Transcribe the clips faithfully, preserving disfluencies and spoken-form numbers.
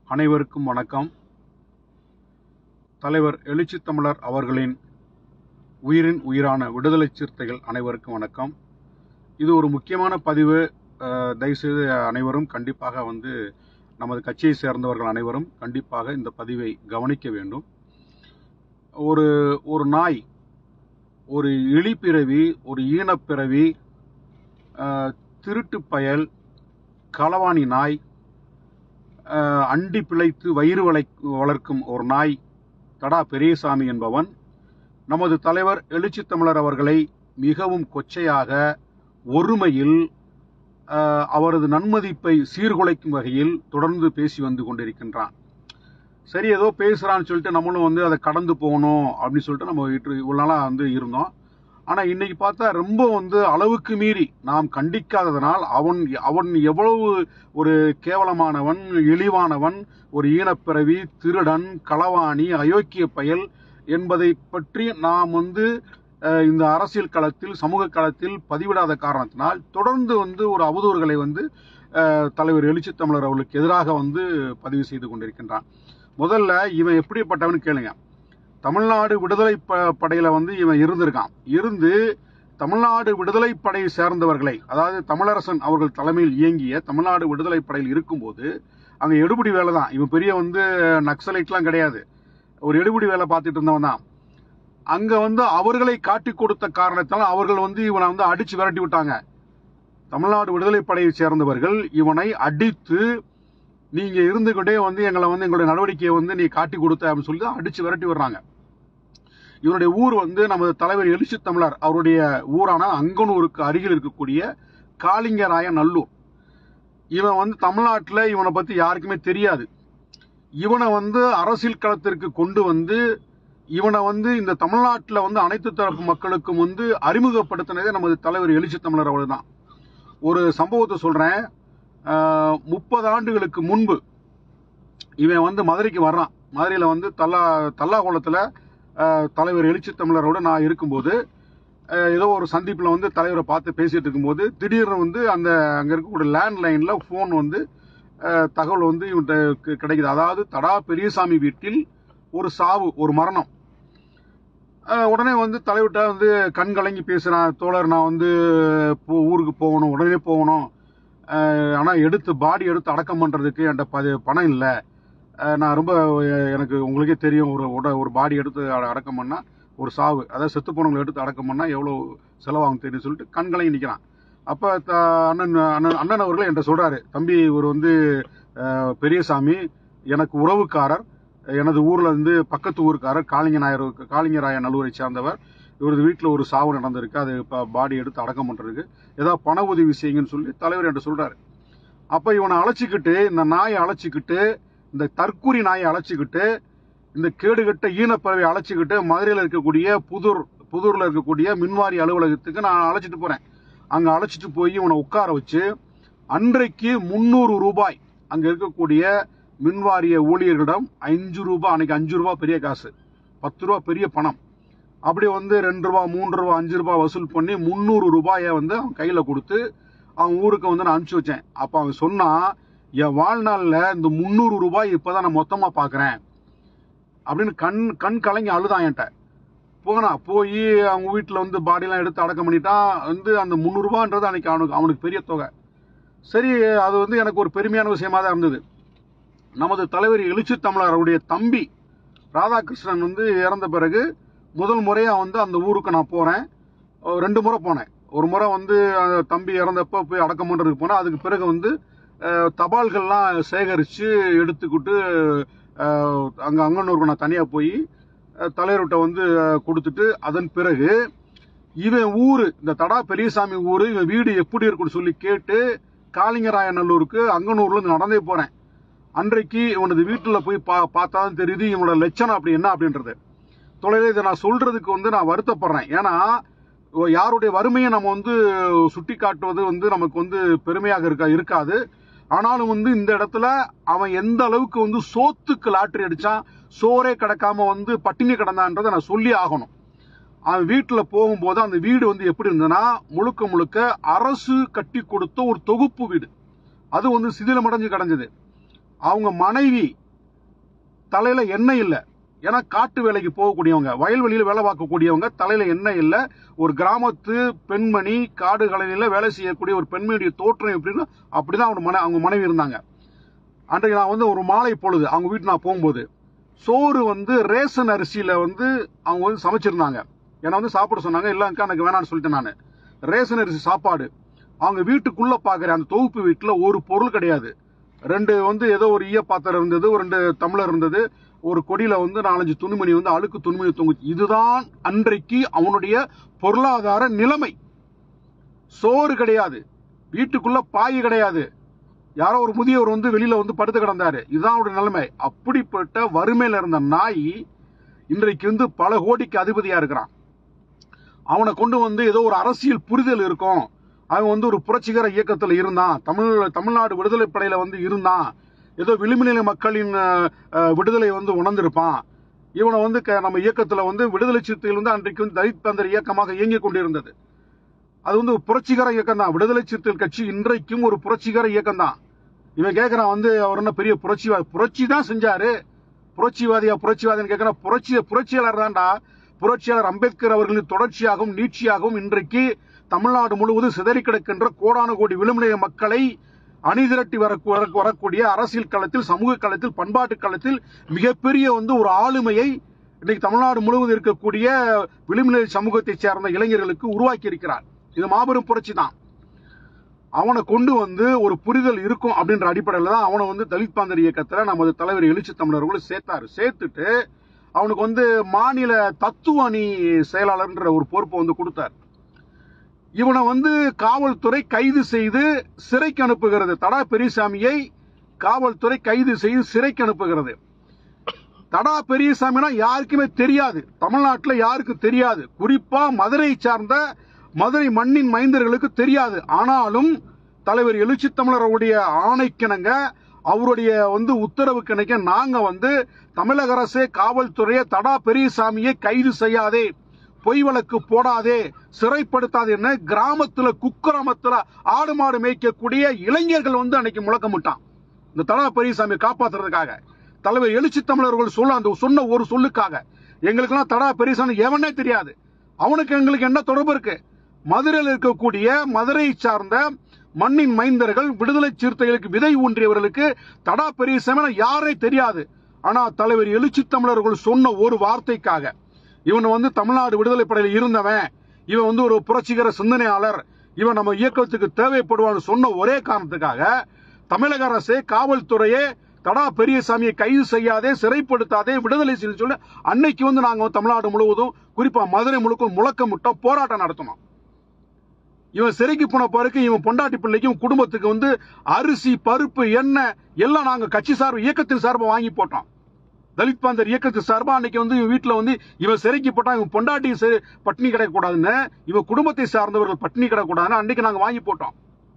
அனைவருக்கும் வணக்கம். தலைவர் எழுச்சி தமிழர் அவர்களின் உயிரின் உயிரான விடுதலை சிறுத்தைகள் அனைவருக்கும் வணக்கம். இது ஒரு முக்கியமான பதிவு. தயவுசெய்து அனைவரும் கண்டிப்பாக வந்து நமது கட்சியை சேர்ந்தவர்கள் அனைவரும் கண்டிப்பாக இந்த பதிவை கவனிக்க வேண்டும். ஒரு ஒரு நாய், ஒரு இழிப்பிறவி, ஒரு ஈனப்பிறவி, திருட்டு பயல், களவாணி நாய், அண்டி பிழைத்து வயிறு வளை வளர்க்கும் ஒரு நாய் தடா பெரியசாமி என்பவன் நமது தலைவர் எழுச்சி தமிழர் அவர்களை மிகவும் கொச்சையாக, ஒருமையில், அவரது நன்மதிப்பை சீர்குலைக்கும் வகையில் தொடர்ந்து பேசி வந்து கொண்டிருக்கின்றான். சரி, ஏதோ பேசுறான்னு சொல்லிட்டு நம்மளும் வந்து அதை கடந்து போகணும் அப்படின்னு சொல்லிட்டு நம்ம இவ்வளவு நாளா வந்து இருந்தோம். ஆனா இன்னைக்கு பார்த்தா ரொம்ப வந்து அளவுக்கு மீறி நாம் கண்டிக்காததனால் அவன் அவன் எவ்வளவு ஒரு கேவலமானவன், இழிவானவன், ஒரு ஈனப்பிறவி, திருடன், களவாணி, அயோக்கிய பயல் என்பதை பற்றி நாம் வந்து இந்த அரசியல் களத்தில், சமூக களத்தில் பதிவிடாத காரணத்தினால் தொடர்ந்து வந்து ஒரு அவதூறுகளை வந்து தலைவர் எழுச்சி தமிழர் அவர்களுக்கு எதிராக வந்து பதிவு செய்து கொண்டிருக்கின்றான். முதல்ல இவன் எப்படிப்பட்டவன் கேளுங்க. தமிழ்நாடு விடுதலை படையில வந்து இவன் இருந்திருக்கான். இருந்து தமிழ்நாடு விடுதலை படையை சேர்ந்தவர்களை, அதாவது தமிழரசன் அவர்கள் தலைமையில் இயங்கிய தமிழ்நாடு விடுதலை படையில் இருக்கும்போது அங்க எடுபிடி வேலை தான். இவன் பெரிய வந்து நக்சலைட்லாம் கிடையாது, ஒரு எடுபிடி வேலை பார்த்துட்டு இருந்தவன் தான். அங்க வந்து அவர்களை காட்டி கொடுத்த காரணத்தால் அவர்கள் வந்து இவனை வந்து அடிச்சு விரட்டி விட்டாங்க. தமிழ்நாடு விடுதலை படையை சேர்ந்தவர்கள் இவனை அடித்து, நீங்க இருந்துகிட்டே வந்து எங்களை வந்து எங்களுடைய நடவடிக்கையை வந்து நீ காட்டி கொடுத்த அப்படின்னு சொல்லி தான் அடிச்சு விரட்டி வர்றாங்க. இவருடைய ஊர் வந்து நமது தலைவர் எழுச்சி தமிழர் அவருடைய ஊரான அங்கனூருக்கு அருகில் இருக்கக்கூடிய காளிங்கராய நல்லூர். இவன் வந்து தமிழ்நாட்டில் இவனை பத்தி யாருக்குமே தெரியாது. இவனை வந்து அரசியல் களத்திற்கு கொண்டு வந்து இவனை வந்து இந்த தமிழ்நாட்டில் வந்து அனைத்து தரப்பு மக்களுக்கும் வந்து அறிமுகப்படுத்தினதே நமது தலைவர் எழுச்சி தமிழர் அவர்கள் தான். ஒரு சம்பவத்தை சொல்றேன். முப்பது ஆண்டுகளுக்கு முன்பு இவன் வந்து மதுரைக்கு வர்றான். மதுரையில வந்து தல்லா தல்லாகுளத்துல தலைவர் எழுச்சி தமிழரோட நான் இருக்கும்போது ஏதோ ஒரு சந்திப்புல வந்து தலைவரை பார்த்து பேசிட்டு இருக்கும்போது திடீர்னு வந்து அந்த அங்க இருக்கக்கூடிய லேண்ட்லைன்ல போன் வந்து தகவல் வந்து இவன்கிட்ட கிடைக்குது. அதாவது தடா பெரியசாமி வீட்டில் ஒரு சாவு, ஒரு மரணம். உடனே வந்து தலைவர்கிட்ட வந்து கண் கலங்கி பேசுறான். தோழர், நான் வந்து ஊருக்கு போகணும், உடனே போகணும். ஆனா எடுத்து பாடி எடுத்து அடக்கம் பண்றதுக்கு என்கிட்ட பணம் இல்லை. நான் ரொம்ப, எனக்கு உங்களுக்கே தெரியும், ஒரு உட ஒரு பாடி எடுத்து அடக்கம் பண்ணா ஒரு சாவு, அதாவது செத்து போனவங்களை எடுத்து அடக்கம் பண்ணா எவ்வளவு செலவாகும் தெரியும் சொல்லிட்டு கண்களையும் நிற்கிறான். அப்ப அண்ணன் அண்ணன் அண்ணன் அவர்கள் என்கிட்ட சொல்றாரு, தம்பி, இவர் வந்து பெரியசாமி எனக்கு உறவுக்காரர், எனது ஊர்ல இருந்து பக்கத்து ஊருக்காரர், காளிங்க நாயர் காளிங்கராய நல்லூரை சேர்ந்தவர். இவரது வீட்டில் ஒரு சாவு நடந்திருக்கு, அது பாடி எடுத்து அடக்கம் பண்றதுக்கு ஏதாவது பண உதவி செய்யுங்கன்னு சொல்லி தலைவர் என்கிட்ட சொல்றாரு. அப்ப இவனை அழைச்சிக்கிட்டு, இந்த நாயை அழைச்சிக்கிட்டு, இந்த தற்கூரி நாயை அழைச்சிக்கிட்டு, இந்த கேடுகட்ட ஈனப்பறவை அழைச்சிக்கிட்டு மதுரையில் இருக்கக்கூடிய புதூர் புதூர்ல இருக்கக்கூடிய மின்வாரி அலுவலகத்துக்கு நான் அழைச்சிட்டு போறேன். அங்க அழைச்சிட்டு போய் இவனை உட்கார வச்சு அன்றைக்கு முன்னூறு ரூபாய் அங்க இருக்கக்கூடிய மின்வாரிய ஊழியர்களிடம் அஞ்சு ரூபாய், அன்னைக்கு அஞ்சு ரூபாய் பெரிய காசு, பத்து ரூபாய் பெரிய பணம், அப்படி வந்து ரெண்டு ரூபா, மூன்று ரூபா, அஞ்சு ரூபாய் வசூல் பண்ணி முன்னூறு ரூபாயை வந்து அவன் கையில கொடுத்து அவன் ஊருக்கு வந்து நான் அனுப்பிச்சு வச்சேன். அப்ப அவன் சொன்னா, என் வாழ்நாள்ல இந்த முன்னூறு ரூபாய் இப்பதான் நான் மொத்தமா பாக்குறேன் அப்படின்னு கண் கண் கலங்கி அழுதான் என்கிட்ட. போனா போய் அவங்க வீட்டுல வந்து பாடியெல்லாம் எடுத்து அடக்கம் பண்ணிட்டான். வந்து அந்த முன்னூறு ரூபான்றது அன்னைக்கு அவனுக்கு அவனுக்கு பெரிய தொகை. சரி, அது வந்து எனக்கு ஒரு பெருமையான விஷயமா தான் இருந்தது. நமது தலைவர் எழுச்சி தமிழருடைய தம்பி ராதாகிருஷ்ணன் வந்து இறந்த பிறகு முதல் முறையா வந்து அந்த ஊருக்கு நான் போறேன். ரெண்டு முறை போனேன். ஒரு முறை வந்து தம்பி இறந்தப்ப போய் அடக்கம் பண்றதுக்கு போனேன். அதுக்கு பிறகு வந்து தபால்கள்லாம் சேகரிச்சு எடுத்துக்கிட்டு அங்க அங்கனூருக்கு நான் தனியா போய் தலைவர்கிட்ட வந்து கொடுத்துட்டு, அதன் பிறகு இவன் ஊரு, இந்த தடா பெரியசாமி ஊரு, இவன் வீடு எப்படி இருக்குன்னு சொல்லி கேட்டு காளிங்கராய நல்லூருக்கு அங்கனூர்ல இருந்து நடந்தே போறேன். அன்றைக்கு இவனது வீட்டுல போய் பா பார்த்தாதான் தெரியுது இவனோட லட்சணம் அப்படி என்ன அப்படின்றது. தொலைவில் இதை நான் சொல்றதுக்கு வந்து நான் வருத்தப்படுறேன். ஏன்னா யாருடைய வறுமையை நம்ம வந்து சுட்டி காட்டுவது வந்து நமக்கு வந்து பெருமையாக இருக்கா இருக்காது. ஆனாலும் வந்து இந்த இடத்துல அவன் எந்த அளவுக்கு வந்து சோத்துக்கு லாட்டரி அடிச்சான், சோரே கிடக்காம வந்து பட்டினி கிடந்தான்றதை நான் சொல்லி ஆகணும். அவன் வீட்டுல போகும்போது அந்த வீடு வந்து எப்படி இருந்ததுன்னா, முழுக்க முழுக்க அரசு கட்டி கொடுத்த ஒரு தொகுப்பு வீடு. அது வந்து சிதிலமடைஞ்சு கிடந்தது. அவங்க மனைவி தலையில எண்ணெய் இல்லை. ஏன்னா காட்டு வேலைக்கு போகக்கூடியவங்க, வயல்வெளியில் வேலை பார்க்கக்கூடியவங்க, தலையில எண்ணெய் இல்லை. ஒரு கிராமத்து பெண்மணி, காடு கலையில வேலை செய்யக்கூடிய ஒரு பெண்மணியுடைய தோற்றம் எப்படின்னா அப்படிதான் அவங்க மனை அவங்க மனைவி இருந்தாங்க. அன்றைக்கு நான் வந்து ஒரு மாலை பொழுது அவங்க வீட்டு நான் போகும்போது சோறு வந்து ரேஷன் அரிசியில வந்து அவங்க வந்து சமைச்சிருந்தாங்க. ஏன்னா வந்து சாப்பிட சொன்னாங்க. இல்லைக்கா எனக்கு வேணான்னு சொல்லிட்டு நான் ரேஷன் அரிசி சாப்பாடு அவங்க வீட்டுக்குள்ள பாக்குறேன். அந்த தொகுப்பு வீட்டுல ஒரு பொருள் கிடையாது. ரெண்டு வந்து ஏதோ ஒரு ஈய பாத்திரம் இருந்தது, ஒரு ரெண்டு டம்ளர் இருந்தது, ஒரு கொடியில வந்து நாலஞ்சு துணிமணி வந்து அழுக்கு துணிமணி தொங்குச்சு. இதுதான் அன்றைக்கு அவனுடைய பொருளாதார நிலைமை. சோறு கிடையாது, வீட்டுக்குள்ள பாய் கிடையாது, யாரோ ஒரு முதியவர் வந்து வெளியில வந்து படுத்து கிடந்தாரு. இதுதான் அவருடைய நிலைமை. அப்படிப்பட்ட வறுமையில இருந்த நாய் இன்றைக்கு வந்து பல கோடிக்கு அதிபதியா இருக்கிறான். அவனை கொண்டு வந்து ஏதோ ஒரு அரசியல் புரிதல் இருக்கும், அவன் வந்து ஒரு புரட்சிகர இயக்கத்தில் இருந்தான், தமிழ் தமிழ்நாடு விடுதலை படையில வந்து இருந்தான், ஏதோ விளிம்புநிலை மக்களின் விடுதலை வந்து உணர்ந்திருப்பான், இவனை வந்து நம்ம இயக்கத்துல வந்து விடுதலை சிறுத்தைகள் வந்து அன்றைக்கு வந்து தலித் பந்தர் இயக்கமாக இயங்கிக் கொண்டிருந்தது. அது வந்து புரட்சிகர இயக்கம் தான். விடுதலை சிறுத்தைகள் கட்சி இன்றைக்கும் ஒரு புரட்சிகர இயக்கம் தான். இவன் கேட்கறான் வந்து அவர் என்ன பெரிய புரட்சிவாதி, புரட்சி தான் செஞ்சாரு, புரட்சிவாதியா புரட்சிவாதின்னு கேட்கறான். புரட்சி புரட்சியாளர் தான்டா. புரட்சியாளர் அம்பேத்கர் அவர்களின் தொடர்ச்சியாகவும் நீட்சியாகவும் இன்றைக்கு தமிழ்நாடு முழுவதும் சிதறி கிடக்கின்ற கோடானு கோடி விளிம்புநிலை மக்களை அணிதிரட்டி வர வரக்கூடிய அரசியல் களத்தில், சமூக களத்தில், பண்பாட்டு களத்தில் மிகப்பெரிய வந்து ஒரு ஆளுமையை இன்னைக்கு தமிழ்நாடு முழுவதும் இருக்கக்கூடிய விளிம்புநிலை சமூகத்தை சேர்ந்த இளைஞர்களுக்கு உருவாக்கி இருக்கிறார். இது மாபெரும் புரட்சி தான். அவனை கொண்டு வந்து ஒரு புரிதல் இருக்கும் அப்படின்ற அடிப்படையில் தான் அவனை வந்து தலித் பாந்தர் இயக்கத்தில் நமது தலைவர் எழுச்சி தமிழர்களும் சேர்த்தாரு. சேர்த்துட்டு அவனுக்கு வந்து மாநில தத்துவ அணி செயலாளர்ன்ற ஒரு பொறுப்பை வந்து கொடுத்தார். இவனை வந்து காவல்துறை கைது செய்து சிறைக்கு அனுப்புகிறது. தடா பெரியசாமியை காவல்துறை கைது செய்து சிறைக்கு அனுப்புகிறது. தடா பெரியசாமினா யாருக்குமே தெரியாது, தமிழ்நாட்டில் யாருக்கு தெரியாது, குறிப்பா மதுரை சார்ந்த மதுரை மண்ணின் மைந்தர்களுக்கு தெரியாது. ஆனாலும் தலைவர் எழுச்சி தமிழருடைய ஆணைக்கிணங்க, அவருடைய வந்து உத்தரவு கிணக்க நாங்க வந்து தமிழக அரசே காவல்துறையை தடா பெரியசாமியை கைது செய்யாதே, பொய் வழக்கு போடாதே, சிறைப்படுத்தாதேன்னு கிராமத்துல குக்கிராமத்துல ஆடு மாடு மேய்க்கக்கூடிய இளைஞர்கள் வந்து அன்னைக்கு முழக்கமிட்டான். இந்த தடா பெரியசாமியை காப்பாத்துறதுக்காக தலைவர் எழுச்சி தமிழர்கள் சொல்ல அந்த சொன்ன ஒரு சொல்லுக்காக எங்களுக்கெல்லாம் தடா பெரியசாமி எவனே தெரியாது. அவனுக்கு எங்களுக்கு என்ன தொடர்பு இருக்கு? மதுரையில் இருக்கக்கூடிய மதுரை சார்ந்த மண்ணின் மைந்தர்கள், விடுதலை சிறுத்தைகளுக்கு விதை ஊன்றியவர்களுக்கு தடா பெரியசாமி யாரே தெரியாது. ஆனா தலைவர் எழுச்சி தமிழர்கள் சொன்ன ஒரு வார்த்தைக்காக இவன் வந்து தமிழ்நாடு விடுதலை படையில் இருந்தவன், இவன் வந்து ஒரு புரட்சிகர சிந்தனையாளர், இவன் நம்ம இயக்கத்துக்கு தேவைப்படுவான்னு சொன்ன ஒரே காரணத்துக்காக தமிழக அரசே காவல்துறையே தடா பெரியசாமியை கைது செய்யாதே, சிறைப்படுத்தாதே, விடுதலை செய்ய சொல்லி அன்னைக்கு வந்து நாங்க தமிழ்நாடு முழுவதும் குறிப்பா மதுரை முழுக்க முழக்கமிட்டோம், போராட்டம் நடத்தணும். இவன் சிறைக்கு போன பிறகு இவன் பொண்டாட்டி பிள்ளைக்கும் குடும்பத்துக்கு வந்து அரிசி, பருப்பு, எண்ணெய் எல்லாம் நாங்க கட்சி சார்பு இயக்கத்தின் சார்பா வாங்கி போட்டோம். தலித் பாந்தர் இயக்கத்தின் சார்பா அன்னைக்கு வந்து இவன் வீட்டுல வந்து இவன் சிறைக்கு போட்டான், இவன் பொண்டாட்டி பட்டினி கிடக்கூடாதுன்னு, இவன் குடும்பத்தை சார்ந்தவர்கள் பட்டினி கிடக்கூடாதுன்னு அன்னைக்கு நாங்க வாங்கி போட்டோம்.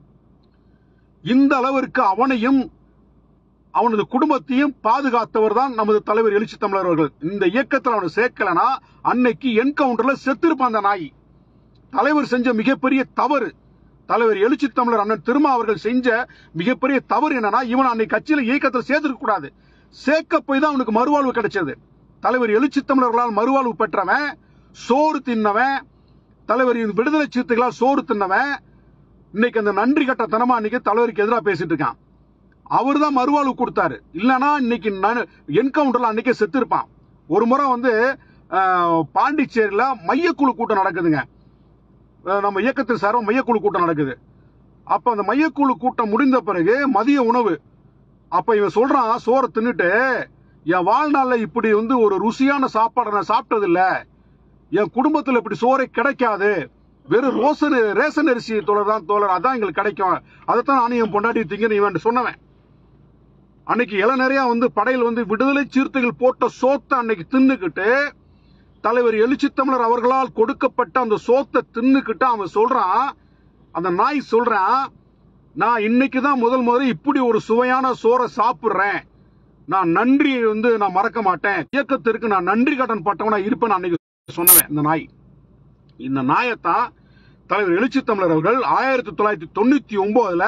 இந்த அளவிற்கு அவனையும் அவனது குடும்பத்தையும் பாதுகாத்தவர் தான் நமது தலைவர் எழுச்சி தமிழர் அவர்கள். இந்த இயக்கத்தில் அவனை சேர்க்கலனா அன்னைக்கு என்கவுண்டர்ல செத்திருப்பான் அந்த நாய். தலைவர் செஞ்ச மிகப்பெரிய தவறு, தலைவர் எழுச்சி தமிழர் அண்ணன் திருமா அவர்கள் செஞ்ச மிகப்பெரிய தவறு என்னன்னா, இவன் அன்னைக்கு கட்சியில இயக்கத்தில் சேர்த்துக்க கூடாது. சேர்க்க போய் தான் அவனுக்கு மறுவாழ்வு கிடைச்சது. தலைவர் எழுச்சி தமிழர்களால் மறுவாழ்வு பெற்றவன், சோறு தின்னவன், தலைவர் விடுதலை சிறுத்தைகளால் சோறு தின்னவன், இன்னைக்கு அந்த நன்றி கட்டத்தனமா அன்னைக்கு தலைவருக்கு எதிராக பேசிட்டு இருக்கான். அவர் தான் மறுவாழ்வு கொடுத்தாரு. இல்லனா இன்னைக்கு என்கவுண்டர்ல அன்னைக்கே செத்து இருப்பான். ஒரு முறை வந்து பாண்டிச்சேரியில மையக்குழு கூட்டம் நடக்குதுங்க. நம்ம இயக்கத்தில் சார்பா மையக்குழு கூட்டம் நடக்குது. அப்ப அந்த மையக்குழு கூட்டம் முடிந்த பிறகு மதிய உணவு. அப்ப இவன் சொல்றான், சோறை தின்னுட்டு என் வாழ்நாள்ல இப்படி வந்து ஒரு ருசியான சாப்பாடு நான் சாப்பிட்டது இல்ல, என் குடும்பத்துல இப்படி சோறை கிடைக்காது, வெறும் ரோசன் ரேஷன் அரிசி தோழர் தான் தோழர் அதான் எங்களுக்கு கிடைக்கும், அதைத்தான் நானும் என் பொண்டாட்டி திங்க இவன் சொன்னவன். அன்னைக்கு இள நிறைய வந்து படையில் வந்து விடுதலை சிறுத்தைகள் போட்ட சோத்தை அன்னைக்கு தின்னுக்கிட்டு தலைவர் எழுச்சி தமிழர் அவர்களால் கொடுக்கப்பட்ட அந்த சோத்தை தின்னுக்கிட்டு அவன் சொல்றான், அந்த நாய் சொல்றான், நான் இன்னைக்குதான் முதல் முதல் இப்படி ஒரு சுவையான சோறை சாப்பிடுறேன், நான் நன்றி வந்து நான் மறக்க மாட்டேன், இயக்கத்திற்கு நான் நன்றி கடன் பட்டவனா இருப்பேன் அன்னைக்கு சொன்னவன் இந்த நாய். இந்த நாயத்தான் தலைவர் எழுச்சி தமிழர் அவர்கள் ஆயிரத்தி தொள்ளாயிரத்தி தொண்ணூத்தி ஒன்பதுல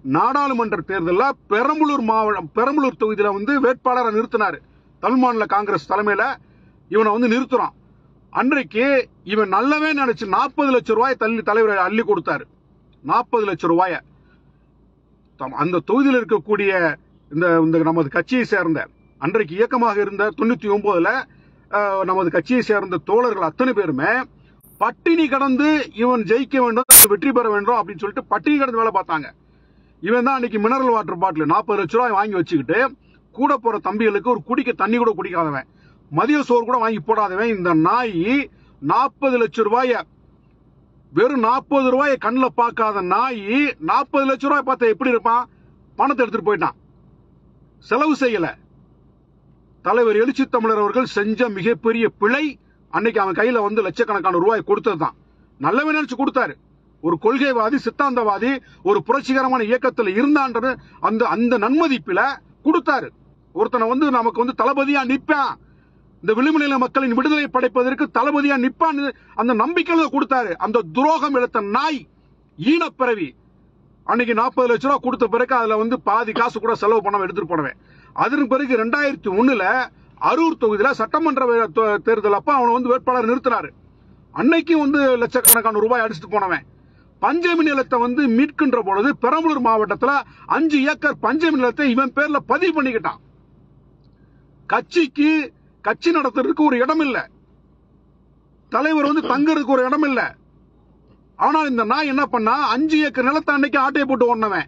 நாடாளுமன்ற தேர்தலில் பெரம்பலூர் மாவட்டம் பெரம்பலூர் தொகுதியில வந்து வேட்பாளரை நிறுத்தினாரு. தமிழ் மாநில காங்கிரஸ் தலைமையில இவனை வந்து நிறுத்துறான். அன்றைக்கு இவன் நல்லவே நினைச்சு நாற்பது லட்சம் ரூபாய் தள்ளி தலைவர் அள்ளி கொடுத்தாரு. நாற்பது லட்சம் ரூபாய அந்த தொகுதியில் இருக்கக்கூடிய இந்த நமது கட்சியை சேர்ந்த அன்றைக்கு இயக்கமாக இருந்த தொண்ணூத்தி ஒன்பதுல நமது கட்சியை சேர்ந்த தோழர்கள் அத்தனை பேருமே பட்டினி கடந்து இவன் ஜெயிக்க வேண்டும், வெற்றி பெற வேண்டும் அப்படின்னு சொல்லிட்டு பட்டினி கடந்து வேலை பார்த்தாங்க. இவன் தான் அன்னைக்கு மினரல் வாட்டர் பாட்டில் நாற்பது லட்சம் ரூபாய் வாங்கி வச்சுக்கிட்டு கூட போற தம்பிகளுக்கு ஒரு குடிக்க தண்ணி கூட குடிக்காதவன், மதிய சோறு கூட வாங்கி போடாதவன் இந்த நாய் நாற்பது லட்சம் ரூபாய வெறும் நாற்பது ரூபாய கண்ணில் பார்க்காத நாய் நாற்பது லட்சம் ரூபாய் பார்த்தா எப்படி இருப்பான்? பணத்தை எடுத்துட்டு போயிட்டான், செலவு செய்யல. தலைவர் எழுச்சி தமிழர் அவர்கள் செஞ்ச மிகப்பெரிய பிழை அன்னைக்கு அவன் கையில வந்து லட்சக்கணக்கான ரூபாய் கொடுத்ததுதான். நல்லவே நினைச்சு கொடுத்தாரு. ஒரு கொள்கைவாதி, சித்தாந்தவாதி, ஒரு புரட்சிகரமான இயக்கத்தில் இருந்தான்ற அந்த அந்த நன்மதிப்பில கொடுத்தாரு. ஒருத்தனை வந்து நமக்கு வந்து தளபதியா நிற்பான், இந்த விளிம்புநிலை மக்களின் விடுதலை படைப்பதற்கு தளபதியா நிற்பான் அந்த நம்பிக்கையில கொடுத்தாரு. அந்த துரோகம் இழுத்த நாய் ஈனப்பிறவி அன்னைக்கு நாற்பது லட்சம் ரூபாய் கொடுத்த பிறகு அதுல வந்து பாதி காசு கூட செலவு பண்ண எடுத்துட்டு போனவன். அதன் பிறகு ரெண்டாயிரத்தி ஒண்ணுல அரூர் தொகுதியில சட்டமன்ற தேர்தல் அப்ப அவனை வந்து வேட்பாளர் நிறுத்தினாரு. அன்னைக்கு வந்து லட்சக்கணக்கான ரூபாய் அடிச்சுட்டு போனவன். பஞ்சமி நிலத்தை வந்து மீட்கின்ற பொழுது பெரம்பலூர் மாவட்டத்தில் அஞ்சு ஏக்கர் பஞ்சமி நிலத்தை இவன் பேர்ல பதிவு பண்ணிக்கிட்டான். கட்சிக்கு கட்சி நடத்துறதுக்கு ஒரு இடம் இல்ல, தலைவர் வந்து தங்குறதுக்கு ஒரு இடம் இல்ல. ஆனால் இந்த நாய் என்ன பண்ணா அஞ்சு ஏக்கர் நிலத்தை அன்னைக்கு ஆட்டையை போட்டு ஓடினவன்.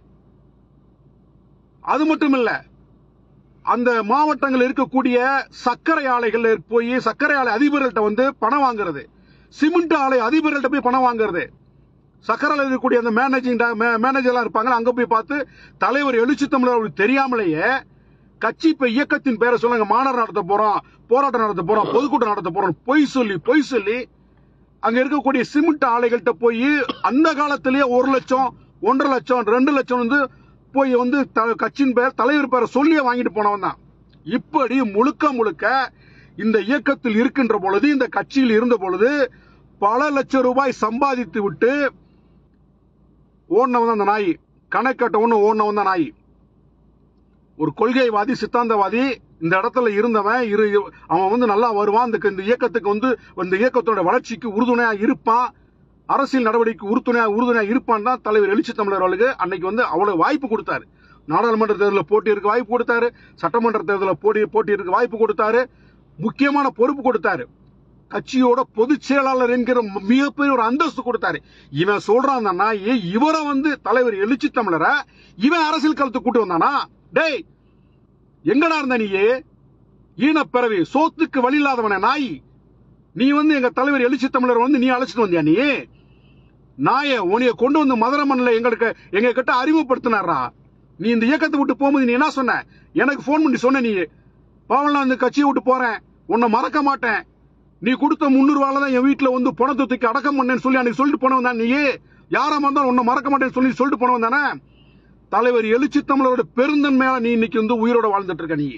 அது மட்டும் இல்ல, அந்த மாவட்டங்கள் இருக்கக்கூடிய சர்க்கரை ஆலைகள் போய் சர்க்கரை ஆலை அதிபர்கள்ட்ட வந்து பணம் வாங்குறது, சிமெண்ட் ஆலை அதிபர்கள்ட்ட போய் பணம் வாங்குறது, சர்க்கரை இருக்கக்கூடிய அந்த மேனேஜிங் மேனேஜர்லாம் இருப்பாங்க அங்க போய் பார்த்து தலைவர் எழுச்சி தமிழர் தெரியாமலேயே கட்சி இப்ப இயக்கத்தின் பேரை சொல்லுங்க, மாநாடு நடத்த போறோம், போராட்டம் நடத்த போறோம், பொதுக்கூட்டம் நடத்த போறோம், பொய் சொல்லி பொய் சொல்லி அங்க இருக்கக்கூடிய சிமெண்ட் ஆலைகள்கிட்ட போய் அந்த காலத்திலேயே ஒரு லட்சம் ஒன்றரை லட்சம் ரெண்டு லட்சம் வந்து போய் வந்து கட்சியின் பேர் தலைவர் பேரை சொல்லியே வாங்கிட்டு போனவன் தான். இப்படி முழுக்க முழுக்க இந்த இயக்கத்தில் இருக்கின்ற பொழுது, இந்த கட்சியில் இருந்த பொழுது பல லட்சம் ரூபாய் சம்பாதித்து விட்டு ஓடினவன் தான் அந்த நாய். கணக்கட்ட ஒண்ணு ஓடினவன் தான் நாய். ஒரு கொள்கைவாதி, சித்தாந்தவாதி இந்த இடத்துல இருந்தவன், அவன் வந்து நல்லா வருவான், இந்த இயக்கத்துக்கு வந்து இந்த இயக்கத்தோட வளர்ச்சிக்கு உறுதுணையா இருப்பான், அரசியல் நடவடிக்கை உறுதுணையா உறுதுணையா இருப்பான் தான் தலைவர் எழுச்சி தமிழர் அவர்களுக்கு அன்னைக்கு வந்து அவ்வளவு வாய்ப்பு கொடுத்தாரு. நாடாளுமன்ற தேர்தலில் போட்டி இருக்க வாய்ப்பு கொடுத்தாரு, சட்டமன்ற தேர்தலில் போட்டி போட்டி இருக்க வாய்ப்பு கொடுத்தாரு, முக்கியமான பொறுப்பு கொடுத்தாரு, கட்சியோட பொதுச் செயலாளர் என்கிற மிகப்பெரிய ஒரு அந்தஸ்து கொடுத்தாரு. இவன் சொல்றான் அந்த நாய், இவரை வந்து தலைவர் எழுச்சி தமிழரை இவன் அரசியல் களத்துக்கு கூட்டு வந்தானா? டேய் எங்கடா இருந்த நீயே ஈனப்பிறவி, சோத்துக்கு வழி இல்லாதவன நாய், நீ வந்து எங்க தலைவர் எழுச்சி தமிழர் வந்து நீ அழைச்சிட்டு வந்தியா? நீ நாய உனைய கொண்டு வந்து மதுரை மண்ணில் எங்களுக்கு எங்க கிட்ட அறிமுகப்படுத்தினாரா? நீ இந்த இயக்கத்தை விட்டு போகும்போது நீ என்ன சொன்ன? எனக்கு போன் பண்ணி சொன்ன, நீ பாவலாம் இந்த கட்சியை விட்டு போறேன், உன்னை மறக்க மாட்டேன், நீ கொடுத்த முன்னூறு ரூபாய் தான் என் வீட்டுல வந்து பணத்தை தூக்கி அடக்கம் பண்ணேன்னு சொல்லி அன்னைக்கு சொல்லிட்டு போனவன் தான். நீ யாரா இருந்தாலும் உன்னை மறக்க மாட்டேன்னு சொல்லி சொல்லிட்டு போனவன் தானே. தலைவர் எழுச்சி தமிழரோட பெருந்தன்மையால நீ இன்னைக்கு வந்து உயிரோட வாழ்ந்துட்டு இருக்க. நீ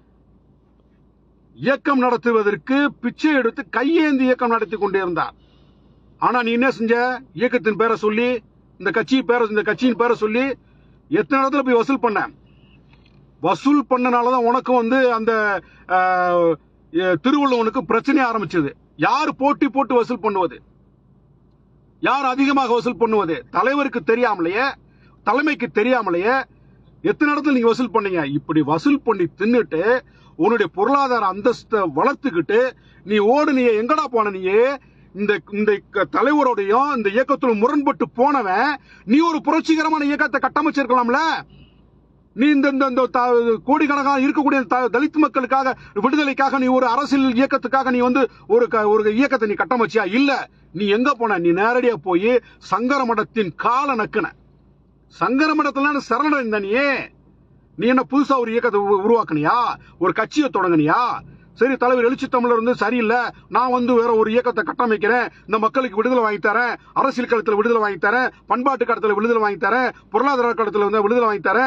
இயக்கம் நடத்துவதற்கு பிச்சை எடுத்து கையேந்தி இயக்கம் நடத்தி கொண்டே இருந்தார். ஆனா நீ என்ன செஞ்ச? இயக்கத்தின் பேரை சொல்லி, இந்த கட்சி பேரை இந்த கட்சியின் பேரை சொல்லி எத்தனை இடத்துல போய் வசூல் பண்ண? வசூல் பண்ணனாலதான் உனக்கு வந்து அந்த திருவள்ளுவனுக்கு பிரச்சனை ஆரம்பிச்சது. யார் போட்டி போட்டு வசூல் பண்ணுவது, யார் அதிகமாக வசூல் பண்ணுவது? தலைவருக்கு தெரியாமலையே, தலைமைக்கு தெரியாமலையே எத்தனை இடத்துல நீங்க வசூல் பண்ணீங்க. இப்படி வசூல் பண்ணி தின்னுட்டு உன்னுடைய பொருளாதார அந்தஸ்தை வளர்த்துக்கிட்டு நீ ஓடு. நீ எங்கடா போன? நீ இந்த இந்த தலைவரோடையும் இந்த இயக்கத்தோட முரண்பட்டு போனவன். நீ ஒரு புரட்சிகரமான இயக்கத்தை கட்டமைச்சிருக்கலாம்ல. நீ இந்த கோடிக்கணக்கான இருக்கக்கூடிய தலித் மக்களுக்காக, விடுதலைக்காக, நீ ஒரு அரசியல் இயக்கத்துக்காக நீ வந்து ஒரு ஒரு இயக்கத்தை நீ கட்டமைச்சியா? இல்ல. நீ எங்க போன? நீ நேரடியா போய் சங்கர மடத்தின் கால நக்குன. சங்கர மடத்துல சரணடைந்த நீ நீ என்ன புதுசா ஒரு இயக்கத்தை உருவாக்குனியா? ஒரு கட்சியை தொடங்கினியா? சரி, தலைவர் எழுச்சி தமிழர் வந்து சரியில்லை, நான் வந்து வேற ஒரு இயக்கத்தை கட்டமைக்கிறேன், இந்த மக்களுக்கு விடுதலை வாங்கி தரேன், அரசியல் களத்தில் விடுதலை வாங்கி தரேன், பண்பாட்டு கடத்துல விடுதலை வாங்கி தரேன், பொருளாதார கடத்துல வந்து விடுதலை வாங்கி தரேன்,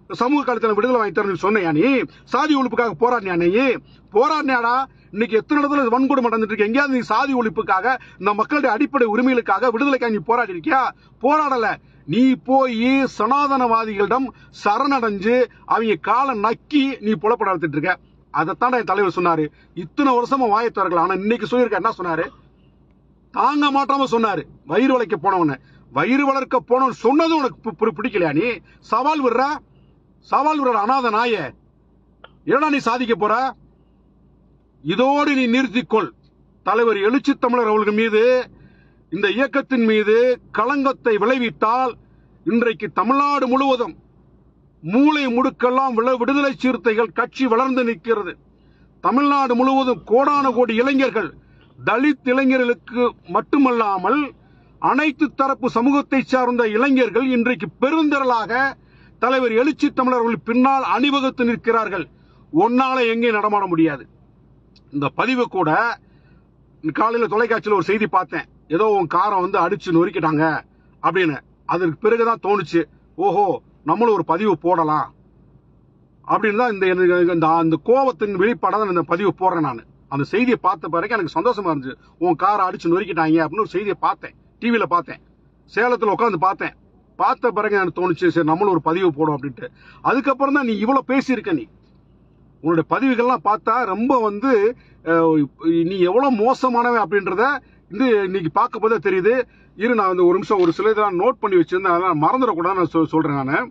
சமூக காலத்துல விடுதலை வாங்கி தரணும் சொன்னியா நீ? சாதி ஒழிப்புக்காக போராடினியா நீ? போராடினாடா? இன்னைக்கு எத்தனை இடத்துல வன்கொடுமை நடந்துட்டு இருக்கு? எங்கேயாவது நீ சாதி ஒழிப்புக்காக, இந்த மக்களுடைய அடிப்படை உரிமைகளுக்காக, விடுதலைக்காக நீ போராடி இருக்கியா? போராடல. நீ போய் சனாதனவாதிகளிடம் சரணடைஞ்சு அவங்க காலை நக்கி நீ புலப்பட நடத்திட்டு இருக்க. அதைத்தான் என் தலைவர் சொன்னாரு. இத்தனை வருஷமா வாயத்தவர்கள். ஆனா இன்னைக்கு சொல்லியிருக்க என்ன சொன்னாரு? தாங்க மாட்டாம சொன்னாரு. வயிறு வளைக்க போனவன வயிறு வளர்க்க போனவன் சொன்னது உனக்கு பிடிக்கலையா? நீ சவால் விடுற சவால் விடுற அநாத நாய. என்னடா நீ சாதிக்க போற? இதோடு நீ நிறுத்திக்கொள். தலைவர் எழுச்சி தமிழர் அவர்கள் மீது, இந்த இயக்கத்தின் மீது களங்கத்தை விளைவித்தால் இன்றைக்கு தமிழ்நாடு முழுவதும் மூளை முடுக்கெல்லாம் விடுதலை சிறுத்தைகள் கட்சி வளர்ந்து நிற்கிறது. தமிழ்நாடு முழுவதும் கோடான கோடி இளைஞர்கள், தலித் இளைஞர்களுக்கு மட்டுமல்லாமல் அனைத்து தரப்பு சமூகத்தை சார்ந்த இளைஞர்கள் இன்றைக்கு பெருந்திரளாக தலைவர் எழுச்சி தமிழர்கள் பின்னால் அணிவகுத்து நிற்கிறார்கள். ஒன்னால எங்கே நடமாட முடியாது. இந்த பதிவு கூட காலையில தொலைக்காட்சியில் ஒரு செய்தி பார்த்தேன். ஏதோ உன் காரை வந்து அடிச்சு நொறுக்கிட்டாங்க அப்படின்னு. அதற்கு பிறகுதான் தோணுச்சு, ஓஹோ நம்மளும் ஒரு பதிவு போடலாம் அப்படின்னு தான் இந்த அந்த கோபத்தின் வெளிப்பாடாதான் இந்த பதிவு போடுறேன். நான் அந்த செய்தியை பார்த்த பிறகு எனக்கு சந்தோஷமா இருந்துச்சு. உன் காரை அடிச்சு நொறுக்கிட்டாங்க அப்படின்னு ஒரு செய்தியை பார்த்தேன். டிவியில பார்த்தேன், சேலத்துல உட்காந்து பார்த்தேன். பார்த்த பிறகு எனக்கு தோணுச்சு, சரி நம்மளும் ஒரு பதிவு போடும் அப்படின்ட்டு. அதுக்கப்புறம் தான் நீ இவ்வளவு பேசியிருக்க. நீ உன்னுடைய பதிவுகள்லாம் பார்த்தா ரொம்ப வந்து நீ எவ்வளவு மோசமானவன் அப்படின்றத இன்னைக்கு பார்க்க போதே தெரியுது. இரு, நான் வந்து ஒரு நிமிஷம் ஒரு சில இதெல்லாம் நோட் பண்ணி வச்சிருந்தேன், அதெல்லாம் மறந்துடக்கூடாது நான் சொல்றேன். நான்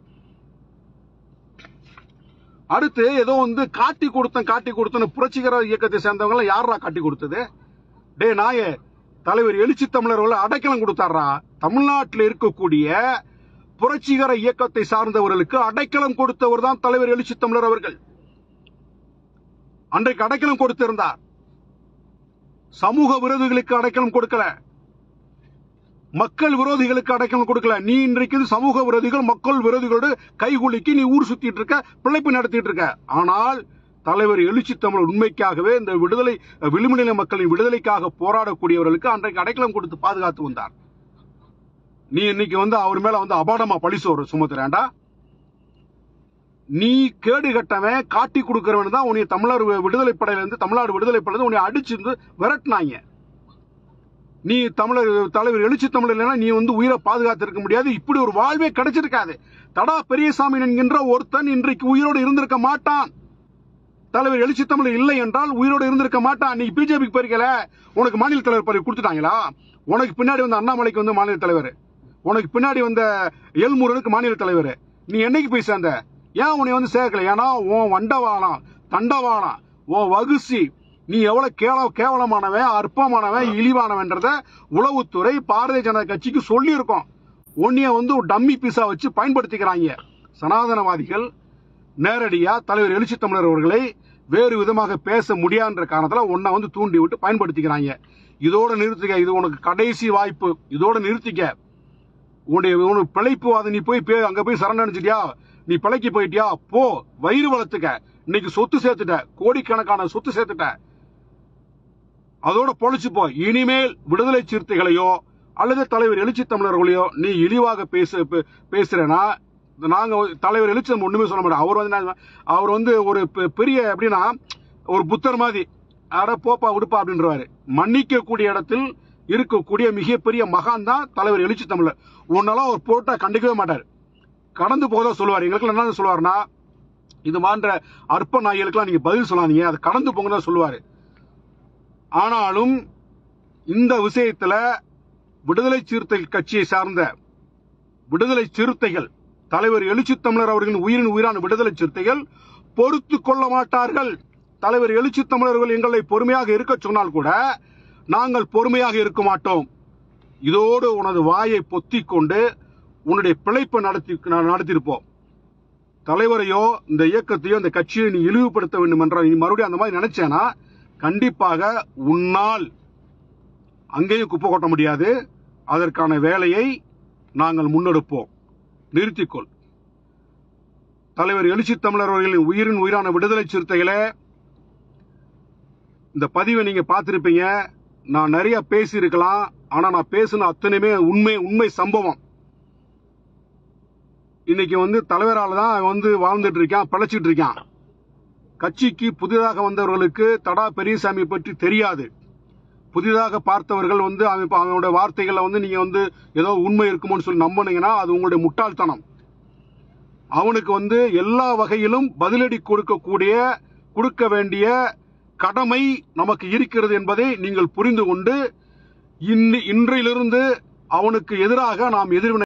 அடுத்து ஏதோ வந்து காட்டி கொடுத்தேன் காட்டி கொடுத்தேன்னு புரட்சிகர இயக்கத்தை சேர்ந்தவங்க எல்லாம் யாரா காட்டி கொடுத்தது? டே நாயே, தலைவர் எழுச்சி தமிழர்கள் அடைக்கலம் கொடுத்தாரா? தமிழ்நாட்டில் இருக்கக்கூடிய புரட்சிகர இயக்கத்தை சார்ந்தவர்களுக்கு அடைக்கலம் கொடுத்தவர் தான் தலைவர் எழுச்சி தமிழர் அவர்கள். அன்றைக்கு அடைக்கலம் கொடுத்திருந்தார். சமூக விரோதிகளுக்கு அடைக்கலம் கொடுக்கல, மக்கள் விரோதிகளுக்கு அடைக்கலம் கொடுக்கல. நீ இன்றைக்கு சமூக விரோதிகள் மக்கள் விரோதிகளோடு கைகுலுக்கி நீ ஊர் சுத்திட்டு இருக்க, பிழைப்பு நடத்திட்டு இருக்க. ஆனால் தலைவர் எழுச்சி தமிழர் உண்மைக்காகவே இந்த விடுதலை விளிம்புநிலை மக்களின் விடுதலைக்காக போராடக்கூடியவர்களுக்கு அன்றைக்கு அடைக்கலம் கொடுத்து பாதுகாத்து வந்தார். நீ இன்னைக்கு வந்து அவர் மேல வந்து அபாடமா பழி சோறு சுமத்துறேன்டா. நீ கேடு கட்டவன், காட்டி கொடுக்கிறவன் தான் உன்னை தமிழர் விடுதலை படையில இருந்து தமிழ்நாடு விடுதலை படையில உன்னை அடிச்சு விரட்டினாங்க. நீ தமிழர் தலைவர் எழுச்சி தமிழர் இல்லைன்னா நீ வந்து உயிரை பாதுகாத்திருக்க முடியாது. இப்படி ஒரு வாழ்வே கிடைச்சிருக்காது. தடா பெரியசாமி என்கின்ற ஒருத்தன் இன்றைக்கு உயிரோடு இருந்திருக்க மாட்டான். தலைவர் எழுச்சி தமிழர் இல்லை என்றால் உயிரோடு இருந்திருக்க மாட்டான். நீ பிஜேபிக்கு போயிருக்கல, உனக்கு மாநில தலைவர் பதவி கொடுத்துட்டாங்களா? உனக்கு பின்னாடி வந்த அண்ணாமலைக்கு வந்து மாநில தலைவர், உனக்கு பின்னாடி வந்த எல்முருகனுக்கு மாநில தலைவர். நீ என்னைக்கு போய் சேர்ந்த? ஏன் உன்னை வந்து சேர்க்கல? ஏன்னா உன் வண்டவாளம் தண்டவாளம் உன் வகுசி நீ எவ்வளவு கேவ கேவலமானவன், அற்பமானவன், இழிவானவன்றத உளவுத்துறை பாரதிய ஜனதா கட்சிக்கு சொல்லி இருக்கோம். உன்னைய வந்து ஒரு டம்மி பீஸா வச்சு பயன்படுத்திக்கிறாங்க சனாதனவாதிகள். நேரடியா தலைவர் எழுச்சி தமிழர் அவர்களை வேறு விதமாக பேச முடியாதுன்ற காரணத்துல உன்னை வந்து தூண்டி விட்டு பயன்படுத்திக்கிறாங்க. இதோட நிறுத்திக்க, இது உனக்கு கடைசி வாய்ப்பு. இதோட நிறுத்திக்க. உன்னுடைய பிழைப்பு நீ போய் அங்க போய் சரணடைஞ்சிட்டியா? நீ பிழைக்கு போயிட்டியா? போ, வயிறு வளர்த்துக்க. இன்னைக்கு சொத்து சேர்த்துட்ட, கோடிக்கணக்கான சொத்து சேர்த்துட்ட. அதோட பொழிச்சு போ. இனிமேல் விடுதலை சிறுத்தைகளையோ அல்லது தலைவர் எழுச்சி தமிழர்களையோ நீ இழிவாக பேச பேசுறேன்னா நாங்க தலைவர் எழுச்சி ஒண்ணுமே சொல்ல மாட்டோம். அவர் வந்து அவர் வந்து ஒரு பெரிய எப்படின்னா ஒரு புத்தர் மாதிரி, அட போப்பா விடுப்பா அப்படின்றவாரு. மன்னிக்க கூடிய இடத்தில் இருக்கக்கூடிய மிகப்பெரிய மகான் தான் தலைவர் எழுச்சி தமிழர். உன்னெல்லாம் ஒரு போட்டா கண்டுக்கவே மாட்டார். கடந்து போகதான் சொல்லுவார். எங்களுக்கு என்ன சொல்லுவாருன்னா, இது மான்ற அற்ப நாய்களுக்கெல்லாம் நீங்க பதில் சொல்லாதீங்க, அது கடந்து போங்கன்னு சொல்லுவாரு. ஆனாலும் இந்த விஷயத்துல விடுதலை சிறுத்தைகள் கட்சியை சார்ந்த விடுதலை சிறுத்தைகள் தலைவர் எழுச்சி தமிழர் அவர்களின் உயிரின் உயிரான விடுதலை சிறுத்தைகள் பொறுத்து கொள்ள மாட்டார்கள். தலைவர் எழுச்சி தமிழர்கள் எங்களை பொறுமையாக இருக்க சொன்னால் கூட நாங்கள் பொறுமையாக இருக்க மாட்டோம். இதோடு உனது வாயை பொத்திக் கொண்டு உன்னுடைய பிழைப்பை நடத்தி நடத்திருப்போம். தலைவரையோ இந்த இயக்கத்தையோ இந்த கட்சியை நீ இழிவுபடுத்த வேண்டும் என்ற நீ மறுபடியும் அந்த மாதிரி நினைச்சேனா கண்டிப்பாக உன்னால் அங்கேயும் குப்பை கொட்ட முடியாது. அதற்கான வேலையை நாங்கள் முன்னெடுப்போம். நிறுத்திக்கொள். தலைவர் எழுச்சி தமிழர் அவர்களின் உயிரின் உயிரான விடுதலை சிறுத்தைகளே, இந்த பதிவை நீங்க பார்த்திருப்பீங்க. நான் நிறைய பேசி இருக்கலாம், ஆனா நான் பேசின அத்தனையுமே உண்மை உண்மை சம்பவம். இன்னைக்கு வந்து தலைவரால் தான் வந்து வாழ்ந்துட்டு இருக்கான், பிழைச்சிட்டு இருக்கான். கட்சிக்கு புதிதாக வந்தவர்களுக்கு தடா பெரியசாமி பற்றி தெரியாது. புதிதாக பார்த்தவர்கள் வந்து அவனுடைய வார்த்தைகளை வந்து நீங்க வந்து ஏதோ உண்மை இருக்குமோன்னு சொல்லி நம்பினீங்கன்னா அது உங்களுடைய முட்டாள்தனம். அவனுக்கு வந்து எல்லா வகையிலும் பதிலடி கொடுக்கக்கூடிய கொடுக்க வேண்டிய கடமை நமக்கு இருக்கிறது என்பதை நீங்கள் புரிந்து கொண்டு இன்றையிலிருந்து அவனுக்கு எதிராக நாம் எதிர்வினை